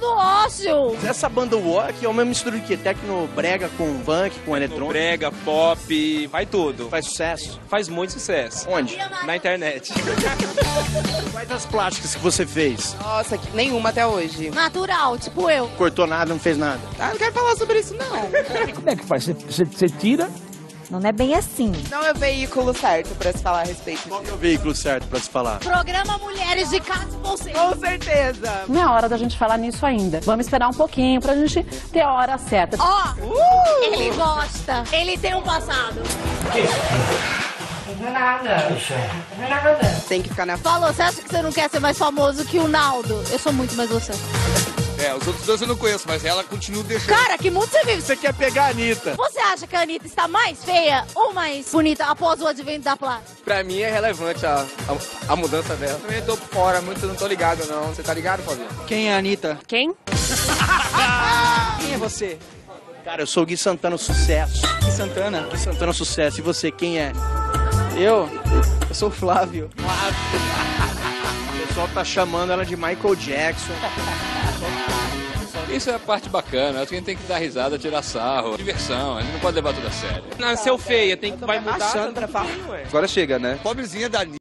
do ócio. Essa banda Walk é uma mistura de quê? Tecno, brega com funk, com eletrônico? Brega, pop, vai tudo. Faz sucesso? Faz muito sucesso. Onde? Na internet. Quais as plásticas que você fez? Nossa, nenhuma até hoje. Natural, tipo eu. Cortou nada, não fez nada? Ah, não quero falar sobre isso, não. Como é que faz? Você tira? Não é bem assim. Não é o veículo certo pra se falar a respeito Qual disso. é o veículo certo pra se falar? Programa Mulheres de Casa Bolseiro. Com certeza. Não é hora da gente falar nisso ainda. Vamos esperar um pouquinho pra gente ter a hora certa. Ó, ele gosta. Ele tem um passado. Tem que ficar na... Falou, você acha que você não quer ser mais famoso que o Naldo? Eu sou muito mais você. Os outros dois eu não conheço, mas ela continua deixando. Cara, que mundo você vive? Você quer pegar a Anitta? Você acha que a Anitta está mais feia ou mais bonita após o advento da plástica? Pra mim é relevante a mudança dela. Eu também tô por fora, muito não tô ligado não. Você tá ligado, Fabinho? Quem é a Anitta? Quem? Quem é você? Cara, eu sou o Gui Santana Sucesso. Que Santana? Gui Santana Sucesso. E você, quem é? Eu sou o Flávio. O pessoal tá chamando ela de Michael Jackson. Isso é a parte bacana. Acho que a gente tem que dar risada, tirar sarro. Diversão, a gente não pode levar tudo a sério. Nasceu feia, vai mudar. Achando pra falar. Agora chega, né? Pobrezinha da